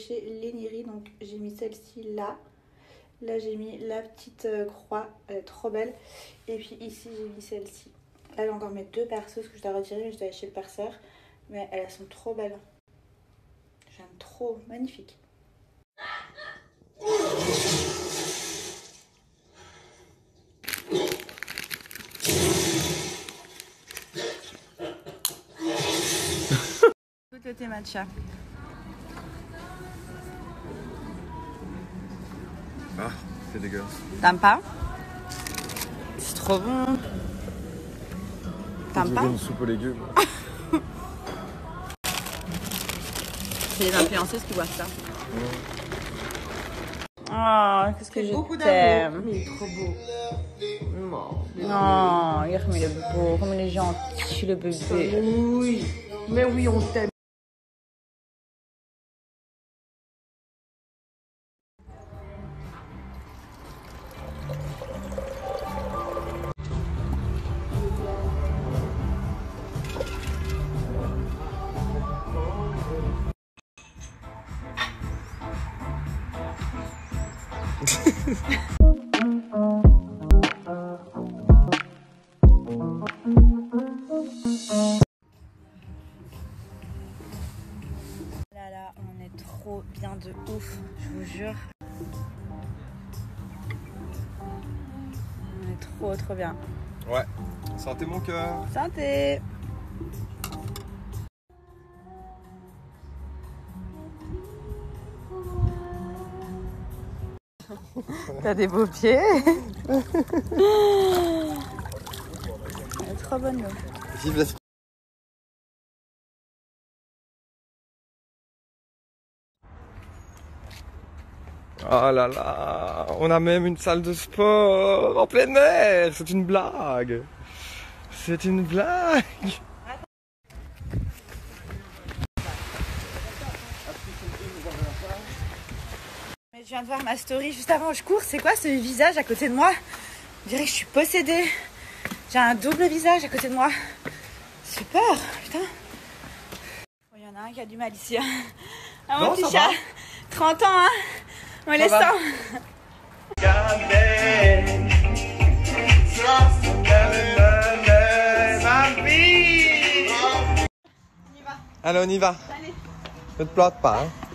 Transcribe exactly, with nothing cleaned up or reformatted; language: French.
chez Leniri, donc j'ai mis celle-ci là. Là j'ai mis la petite croix, elle est trop belle. Et puis ici j'ai mis celle-ci. Là j'ai encore mes deux perceuses que je dois retirer, mais je dois aller chez le perceur. Mais elles sont trop belles. J'aime trop, magnifique. Le thé matcha. Ah, c'est dégueulasse. T'aimes pas? C'est trop bon. T'aimes pas? Une soupe aux légumes. C'est les influenceuses qui boivent ça. Mmh. Oh, qu'est-ce que je t'aime. Mais il est trop beau. Non. Non, il remet le beau, comme il est gentil, le bébé. Oui, mais oui, on t'aime. Là là, on est trop bien de ouf, je vous jure. On est trop trop bien. Ouais, sentez mon cœur. Santé. T'as des beaux pieds. Elle est trop bonne l'eau. Vive la... Oh là là, on a même une salle de sport en plein air. C'est une blague. C'est une blague. Mais je viens de voir ma story juste avant où je cours. C'est quoi ce visage à côté de moi? On dirait que je suis possédée. J'ai un double visage à côté de moi. C'est peur, putain. Il y en a un qui a du mal ici. Hein. Ah, mon petit chat. trente ans, hein. Molestant. Allez, on y va. Allez. Ne te plante pas. Hein.